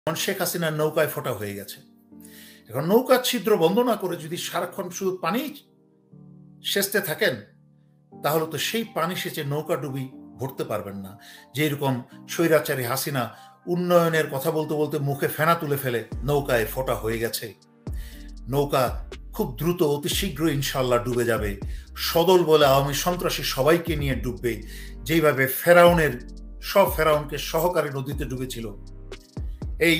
শেখ হাসিনার নৌকায় ফোটা হয়ে গেছে। এখন নৌকার ছিদ্র বন্ধ না করে যদি সারাক্ষণ শুধু পানি সেচতে থাকেন, তাহলে তো সেই পানি সেচে নৌকা ডুবি ভরতে পারবেন না। যেরকম স্বৈরাচারী হাসিনা উন্নয়নের কথা বলতে বলতে মুখে ফেনা তুলে ফেলে নৌকায় ফোটা হয়ে গেছে। নৌকা খুব দ্রুত অতি শীঘ্রই ইনশাল্লাহ ডুবে যাবে। সদল বলে আওয়ামী সন্ত্রাসী সবাইকে নিয়ে ডুববে, যেইভাবে সব ফেরাউনকে সহকারী নদীতে ডুবেছিল। এই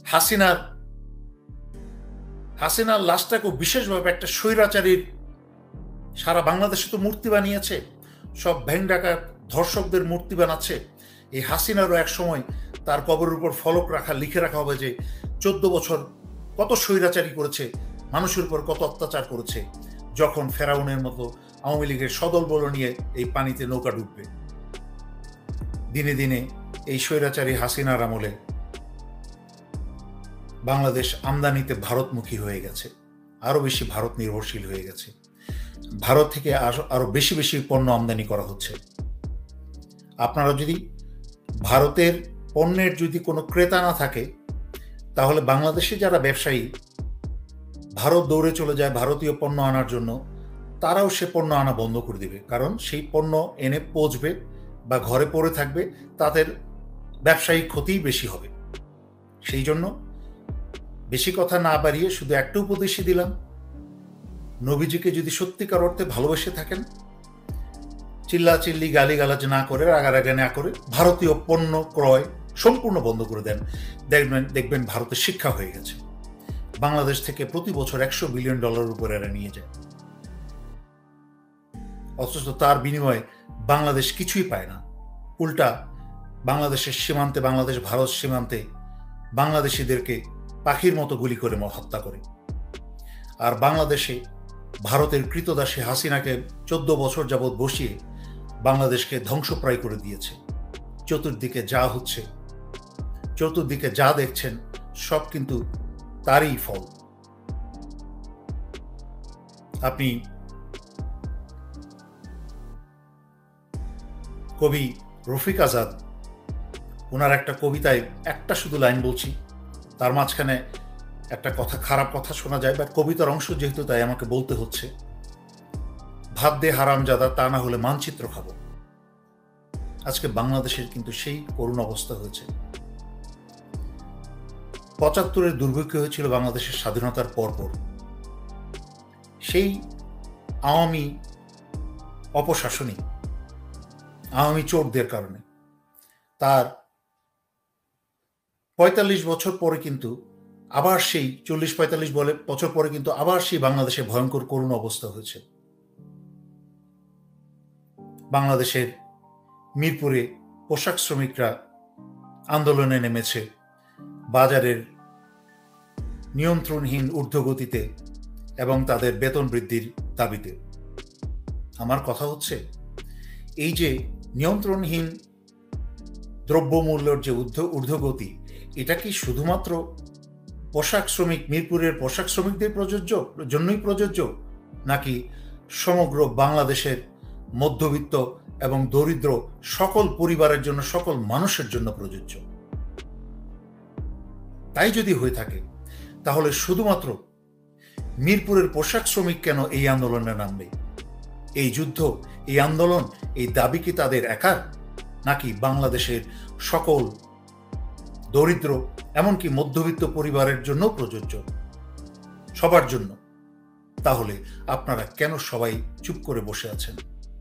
হাসিনার লাশটাকে বিশেষভাবে একটা স্বৈরাচারীর সারা বাংলাদেশে তো মূর্তি বানিয়েছে, সব ভ্যাং ডাকাত ধর্ষকদের মূর্তি বানাচ্ছে। এই হাসিনারও এক সময় তার কবরের উপর ফলক লিখে রাখা হবে যে 14 বছর কত স্বৈরাচারী করেছে, মানুষের উপর কত অত্যাচার করেছে, যখন ফেরাউনের মতো আওয়ামী লীগের সদল বল নিয়ে এই পানিতে নৌকা ডুববে। দিনে দিনে এই স্বৈরাচারী হাসিনার আমলে বাংলাদেশ আমদানিতে ভারতমুখী হয়ে গেছে, আরো বেশি ভারত নির্ভরশীল হয়ে গেছে। ভারত থেকে আরো বেশি বেশি পণ্য আমদানি করা হচ্ছে। আপনারা যদি ভারতের পণ্যের যদি কোনো ক্রেতা না থাকে, তাহলে বাংলাদেশে যারা ব্যবসায়ী ভারত দৌড়ে চলে যায় ভারতীয় পণ্য আনার জন্য, তারাও সে পণ্য আনা বন্ধ করে দিবে। কারণ সেই পণ্য এনে পচবে বা ঘরে পড়ে থাকবে, তাদের ব্যবসায়িক ক্ষতিই বেশি হবে। সেই জন্য বেশি কথা না বাড়িয়ে শুধু একটা উপদেশই দিলাম, নবীজিকে যদি সত্যিকার অর্থে ভালোবেসে থাকেন, চিল্লাচিল্লি গালিগালাজ না করে, রাগারাগি না করে ভারতীয় পণ্য ক্রয় সম্পূর্ণ বন্ধ করে দেন। দেখবেন ভারতের শিক্ষা হয়ে গেছে। বাংলাদেশ থেকে প্রতি বছর $100 বিলিয়ন উপর এরা নিয়ে যায়, অথচ তার বিনিময়ে বাংলাদেশ কিছুই পায় না। উল্টা বাংলাদেশের সীমান্তে, বাংলাদেশ ভারত সীমান্তে বাংলাদেশিদেরকে পাখির মতো গুলি করে হত্যা করে। আর বাংলাদেশে ভারতের কৃতদাসী হাসিনাকে 14 বছর যাবৎ বসিয়ে বাংলাদেশকে ধ্বংসপ্রায় করে দিয়েছে। চতুর্দিকে যা হচ্ছে, চতুর্দিকে যা দেখছেন, সব কিন্তু তারই ফল। আপনি কবি রফিক আজাদ, ওনার একটা কবিতায় একটা শুধু লাইন বলছি, তার মাঝখানে একটা খারাপ কথা শোনা যায়, বাট কবিতার অংশ যেহেতু তাই আমাকে বলতে হচ্ছে। ভাত দে হারামজাদা, তা না হলে মানচিত্র খাবো। আজকে বাংলাদেশের কিন্তু সেই করুণ অবস্থা হয়েছে। 75-এর দুর্ভিক্ষ হয়েছিল বাংলাদেশের স্বাধীনতার পরপর। সেই আওয়ামী অপশাসনী, আওয়ামী চোরদের কারণে তার 45 বছর পরে কিন্তু আবার সেই 40-45 বছর পরে কিন্তু আবার সেই বাংলাদেশে ভয়ঙ্কর করুণ অবস্থা হয়েছে। বাংলাদেশের মিরপুরে পোশাক শ্রমিকরা আন্দোলনে নেমেছে বাজারের নিয়ন্ত্রণহীন ঊর্ধ্বগতিতে এবং তাদের বেতন বৃদ্ধির দাবিতে। আমার কথা হচ্ছে, এই যে নিয়ন্ত্রণহীন দ্রব্যমূল্যের যে ঊর্ধ্বগতি, এটা কি শুধুমাত্র পোশাক শ্রমিক, মিরপুরের পোশাক শ্রমিকদের জন্যই প্রযোজ্য, নাকি সমগ্র বাংলাদেশের মধ্যবিত্ত এবং দরিদ্র সকল পরিবারের জন্য, সকল মানুষের জন্য প্রযোজ্য? তাই যদি হয়ে থাকে, তাহলে শুধুমাত্র মিরপুরের পোশাক শ্রমিক কেন এই আন্দোলনে নামবে? এই যুদ্ধ, এই আন্দোলন, এই দাবি কি তাদের একার, নাকি বাংলাদেশের সকল দরিদ্র এমনকি মধ্যবিত্ত পরিবারের জন্য প্রযোজ্য, সবার জন্য? তাহলে আপনারা কেন সবাই চুপ করে বসে আছেন?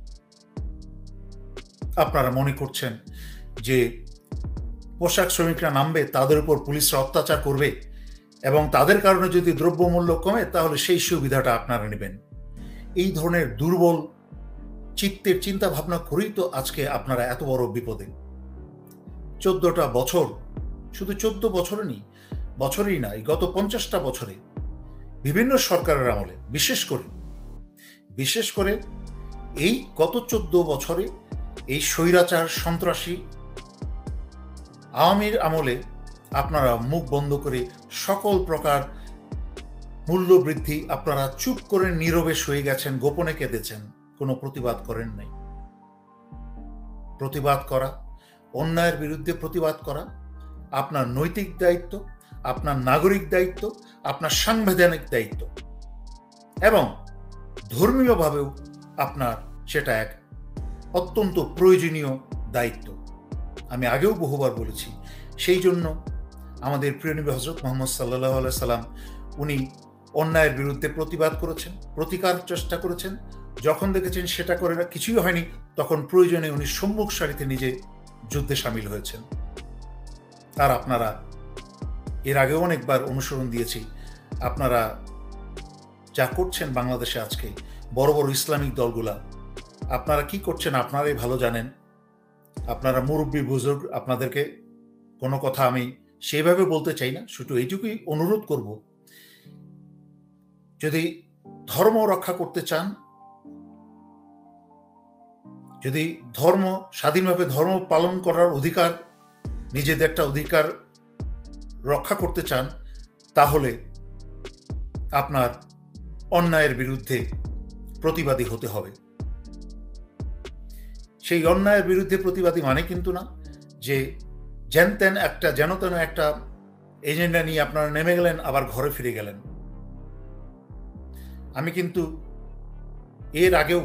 আপনারা মনে করছেন যে পোশাক শ্রমিকরা নামবে, তাদের উপর পুলিশরা অত্যাচার করবে এবং তাদের কারণে যদি দ্রব্যমূল্য কমে, তাহলে সেই সুবিধাটা আপনারা নেবেন। এই ধরনের দুর্বল চিত্তের চিন্তা ভাবনা করেই তো আজকে আপনারা এত বড় বিপদে। 14টা বছর, শুধু 14 বছরেই না, এই গত 50টা বছরে বিভিন্ন সরকারের আমলে, বিশেষ করে এই গত 14 বছরে এই স্বৈরাচার সন্ত্রাসী আওয়ামীর আমলে আপনারা মুখ বন্ধ করে সকল প্রকার মূল্য বৃদ্ধি আপনারা চুপ করে নীরবে সয়ে গেছেন, গোপনে কেঁদেছেন, কোনো প্রতিবাদ করেন নাই। প্রতিবাদ করা, অন্যায়ের বিরুদ্ধে প্রতিবাদ করা আপনার নৈতিক দায়িত্ব, আপনার নাগরিক দায়িত্ব, আপনার সাংবিধানিক দায়িত্ব, এবং ধর্মীয়ভাবেও আপনার সেটা এক অত্যন্ত প্রয়োজনীয় দায়িত্ব। আমি আগেও বহুবার বলেছি। সেই জন্য আমাদের প্রিয় নবী হযরত মুহাম্মদ সাল্লাল্লাহু আলাইহি সাল্লাম উনি অন্যায়ের বিরুদ্ধে প্রতিবাদ করেছেন, প্রতিকার চেষ্টা করেছেন। যখন দেখেছেন সেটা করে কিছুই হয়নি, তখন প্রয়োজনে উনি সম্মুখ সারিতে নিজে যুদ্ধে সামিল হয়েছেন। আর আপনারা এর আগেও অনেকবার অনুসরণ দিয়েছি। আপনারা যা করছেন বাংলাদেশে আজকে, বড় বড় ইসলামিক দলগুলা, আপনারা কি করছেন আপনারাই ভালো জানেন। আপনারা মুরব্বী বুজুর্গ, আপনাদেরকে কোনো কথা আমি সেইভাবে বলতে চাই না, শুধু এইটুকুই অনুরোধ করব, যদি ধর্ম রক্ষা করতে চান, যদি ধর্ম স্বাধীনভাবে ধর্ম পালন করার অধিকার, নিজেদের একটা অধিকার রক্ষা করতে চান, তাহলে আপনার অন্যায়ের বিরুদ্ধে প্রতিবাদী হতে হবে। সেই অন্যায়ের বিরুদ্ধে প্রতিবাদী মানে কিন্তু না যে যেন তেন একটা এজেন্ডা নিয়ে আপনারা নেমে গেলেন, আবার ঘরে ফিরে গেলেন। আমি কিন্তু এর আগেও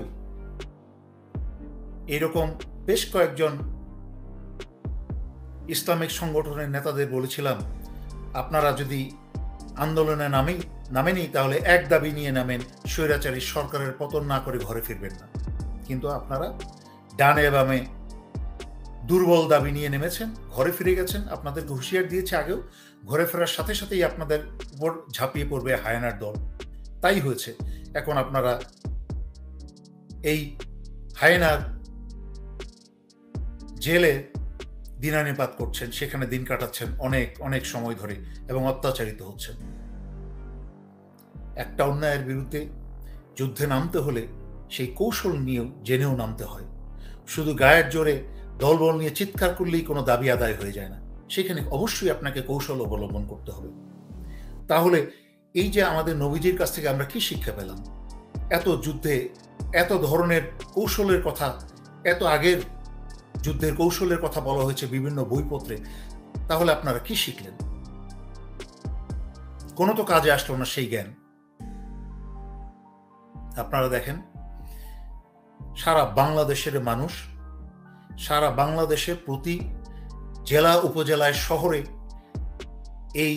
এরকম বেশ কয়েকজন ইসলামিক সংগঠনের নেতাদের বলেছিলাম, আপনারা যদি আন্দোলনে নামেনি তাহলে এক দাবি নিয়ে নামেন, স্বৈরাচারী সরকারের পতন না করে ঘরে ফিরবেন না। কিন্তু আপনারা ডানে বামে দুর্বল দাবি নিয়ে নেমেছেন, ঘরে ফিরে গেছেন। আপনাদেরকে হুঁশিয়ার দিয়েছে আগেও, ঘরে ফেরার সাথে সাথেই আপনাদের উপর ঝাঁপিয়ে পড়বে হায়নার দল। তাই হয়েছে। এখন আপনারা এই হায়নার জেলে দিনানিপাত করছেন, সেখানে দিন কাটাচ্ছেন অনেক অনেক সময় ধরে, এবং অত্যাচারিত হচ্ছেন। একটা অন্যায়ের বিরুদ্ধে যুদ্ধে নামতে হলে সেই কৌশল নিয়েও জেনেও নামতে হয়। শুধু গায়ের জোরে দলবল নিয়ে চিৎকার করলেই কোনো দাবি আদায় হয়ে যায় না, সেখানে অবশ্যই আপনাকে কৌশল অবলম্বন করতে হবে। তাহলে এই যে আমাদের নবীজির কাছ থেকে আমরা কি শিক্ষা পেলাম? এত যুদ্ধে এত ধরনের কৌশলের কথা, এত আগের যুদ্ধের কৌশলের কথা বলা হয়েছে বিভিন্ন বইপত্রে। তাহলে আপনারা কি শিখলেন? কোনো তো কাজে আসলো না সেই জ্ঞান। আপনারা দেখেন, সারা বাংলাদেশের মানুষ, সারা বাংলাদেশের প্রতি জেলা উপজেলায় শহরে এই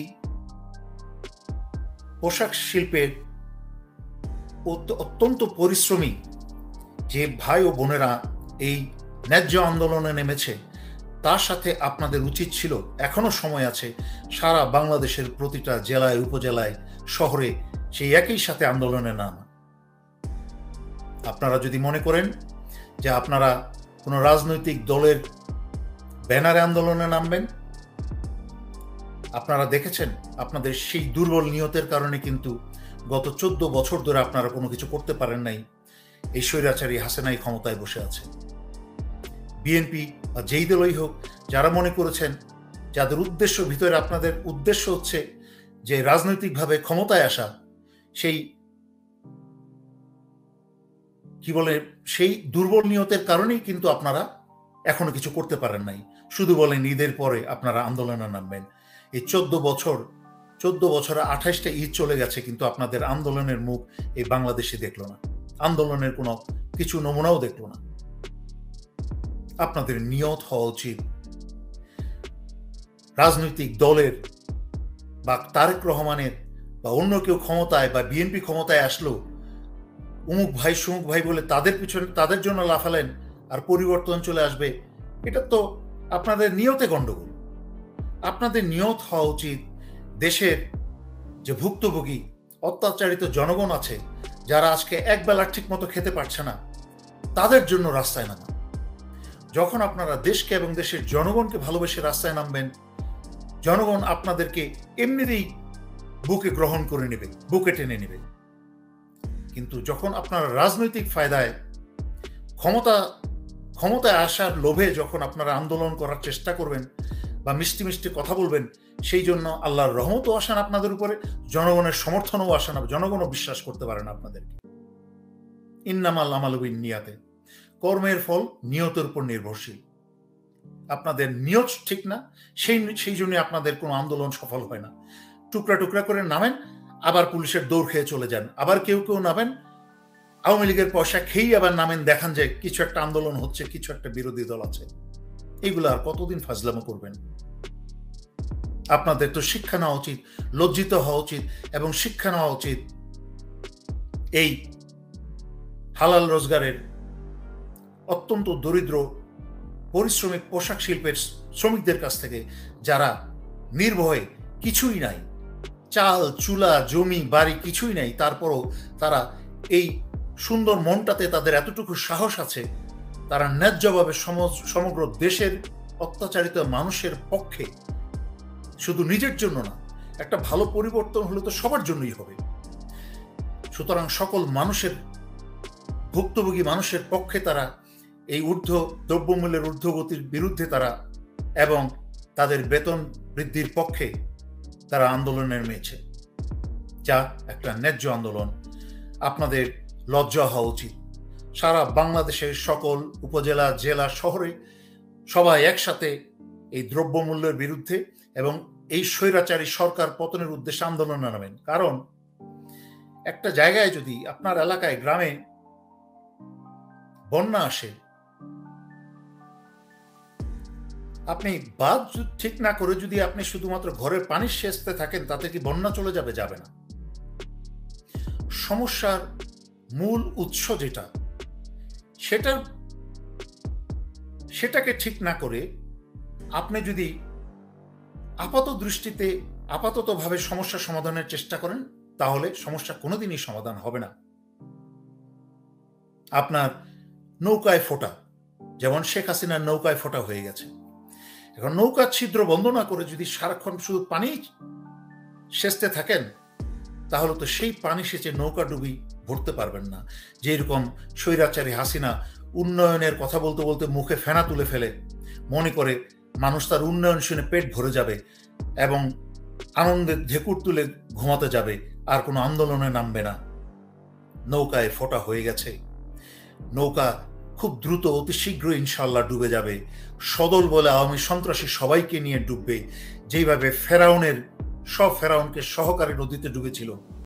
পোশাক শিল্পের অত্যন্ত পরিশ্রমী যে ভাই ও বোনেরা এই ন্যায্য আন্দোলনে নেমেছে, তার সাথে আপনাদের উচিত ছিল, এখনো সময় আছে, সারা বাংলাদেশের প্রতিটা জেলায় উপজেলায় শহরে সেই একই সাথে আন্দোলনে নামা। আপনারা যদি মনে করেন যে আপনারা কোনো রাজনৈতিক দলের ব্যানারে আন্দোলনে নামবেন, আপনারা দেখেছেন আপনাদের সেই দুর্বল নিয়তের কারণে কিন্তু গত 14 বছর ধরে আপনারা কোনো কিছু করতে পারেন নাই। এই স্বৈরাচারী হাসিনাই ক্ষমতায় বসে আছে। বিএনপি বা যেই দলই হোক, যারা মনে করেছেন, যাদের উদ্দেশ্য, ভিতরে আপনাদের উদ্দেশ্য হচ্ছে যে রাজনৈতিকভাবে ক্ষমতায় আসা, সেই কি বলে, সেই দুর্বল নিয়তের কারণেই কিন্তু আপনারা এখনো কিছু করতে পারেন নাই। শুধু বলেন ঈদের পরে আপনারা আন্দোলনে নামবেন। এই 14 বছরে 28টা ঈদ চলে গেছে, কিন্তু আপনাদের আন্দোলনের মুখ এই বাংলাদেশে দেখলো না, আন্দোলনের কোনো কিছু নমুনাও দেখলো না। আপনাদের নিয়ত হওয়া উচিত, রাজনৈতিক দলের বা তারেক রহমানের বা অন্য কেউ ক্ষমতায় বা বিএনপি ক্ষমতায় আসলো, অমুক ভাই সুমুক ভাই বলে তাদের পিছনে, তাদের জন্য লাফালেন আর পরিবর্তন চলে আসবে। এটা তো আপনাদের নিয়তে গণ্ডগোল। আপনাদের নিয়ত হওয়া উচিত দেশের যে ভুক্তভোগী অত্যাচারিত জনগণ আছে, যারা আজকে একবেলা ঠিক মতো খেতে পারছে না, তাদের জন্য রাস্তায় নামা। যখন আপনারা দেশকে এবং দেশের জনগণকে ভালোবেসে রাস্তায় নামবেন, জনগণ আপনাদেরকে এমনিতেই বুকে গ্রহণ করে নেবে, বুকে টেনে নেবে। কিন্তু যখন আপনারা রাজনৈতিক ফায়দায় ক্ষমতায় আসার লোভে যখন আপনারা আন্দোলন করার চেষ্টা করবেন বা মিষ্টি মিষ্টি কথা বলবেন, সেই জন্য আল্লাহর রহমতও আসেন আপনাদের উপরে, জনগণের সমর্থনও আসে না, জনগণও বিশ্বাস করতে পারে না আপনাদেরকে। ইন্নামাল আমালু বিন্নিয়াতে, কর্মের ফল নিয়তের উপর নির্ভরশীল। আপনাদের নিয়ত ঠিক না, সেই জন্য আপনাদের কোনো আন্দোলন সফল হয় না। টুকরা টুকরা করে নামেন, আবার পুলিশের দৌড় খেয়ে চলে যান। আবার কেউ কেউ নামেন, আওয়ামী লীগের পয়সা খেয়েই আবার নামেন, দেখান যে কিছু একটা আন্দোলন হচ্ছে, কিছু একটা বিরোধী দল আছে। এগুলো আর কতদিন ফাজলামো করবেন? আপনাদের তো শিক্ষা নেওয়া উচিত, লজ্জিত হওয়া উচিত, এবং শিক্ষা নেওয়া উচিত এই হালাল রোজগারের অত্যন্ত দরিদ্র পরিশ্রমিক পোশাক শিল্পের শ্রমিকদের কাছ থেকে, যারা নির্ভয়ে, কিছুই নাই, চাল চুলা জমি বাড়ি কিছুই নাই, তারপরও তারা এই সুন্দর মনটাতে তাদের এতটুকু সাহস আছে, তারা ন্যায্যভাবে সমগ্র দেশের অত্যাচারিত মানুষের পক্ষে, শুধু নিজের জন্য না, একটা ভালো পরিবর্তন হলে তো সবার জন্যই হবে। সুতরাং সকল মানুষের, ভুক্তভোগী মানুষের পক্ষে তারা এই দ্রব্যমূল্যের ঊর্ধ্বগতির বিরুদ্ধে তারা, এবং তাদের বেতন বৃদ্ধির পক্ষে তারা আন্দোলনে নেমেছে, যা একটা ন্যায্য আন্দোলন। আপনাদের লজ্জা হওয়া উচিত। সারা বাংলাদেশের সকল উপজেলা, জেলা, শহরে সবাই একসাথে এই দ্রব্যমূল্যের বিরুদ্ধে এবং এই স্বৈরাচারী সরকার পতনের উদ্দেশ্যে আন্দোলনে নামেন। কারণ একটা জায়গায় যদি আপনার এলাকায়, গ্রামে বন্যা আসে, আপনি বাঁধ ঠিক না করে যদি আপনি শুধুমাত্র ঘরের পানি সেচতে থাকেন, তাতে কি বন্যা চলে যাবে? যাবে না। সমস্যার মূল উৎস যেটা, সেটাকে ঠিক না করে আপনি যদি আপাততভাবে সমস্যা সমাধানের চেষ্টা করেন, তাহলে সমস্যা কোনোদিনই সমাধান হবে না। আপনার নৌকায় ফোঁটা, যেমন শেখ হাসিনার নৌকায় ফোঁটা হয়ে গেছে। এখন নৌকার ছিদ্র বন্ধ না করে যদি সারাক্ষণ শুধু পানি সেচতে থাকেন, তাহলে তো সেই পানি সেচে নৌকা ডুবি ভরতে পারবেন না। যেরকম স্বৈরাচারী হাসিনা উন্নয়নের কথা বলতে বলতে মুখে ফেনা তুলে ফেলে, মনে করে মানুষ তার উন্নয়ন শুনে পেট ভরে যাবে এবং আনন্দে ঢেকুর তুলে ঘুমাতে যাবে, আর কোনো আন্দোলনে নামবে না। নৌকায় ফোঁটা হয়ে গেছে, নৌকা খুব দ্রুত, অতি শীঘ্রই ইনশাল্লাহ ডুবে যাবে। সদল বলে আওয়ামী সন্ত্রাসী সবাইকে নিয়ে ডুববে, যেইভাবে ফেরাউনকে সহকারী নদীতে ডুবেছিল।